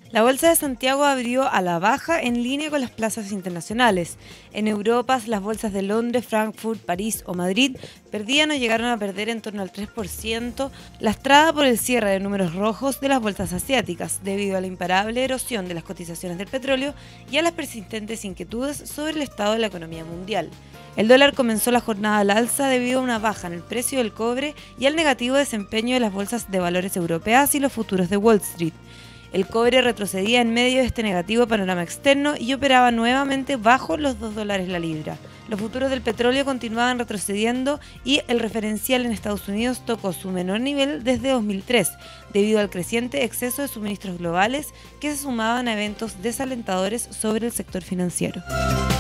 La Bolsa de Santiago abrió a la baja en línea con las plazas internacionales. En Europa, las bolsas de Londres, Frankfurt, París o Madrid perdían o llegaron a perder en torno al 3%, lastrada por el cierre de números rojos de las bolsas asiáticas, debido a la imparable erosión de las cotizaciones del petróleo y a las persistentes inquietudes sobre el estado de la economía mundial. El dólar comenzó la jornada al alza debido a una baja en el precio del cobre y al negativo desempeño de las bolsas de valores europeas y los futuros de Wall Street. El cobre retrocedía en medio de este negativo panorama externo y operaba nuevamente bajo los $2 la libra. Los futuros del petróleo continuaban retrocediendo y el referencial en Estados Unidos tocó su menor nivel desde 2003, debido al creciente exceso de suministros globales que se sumaban a eventos desalentadores sobre el sector financiero.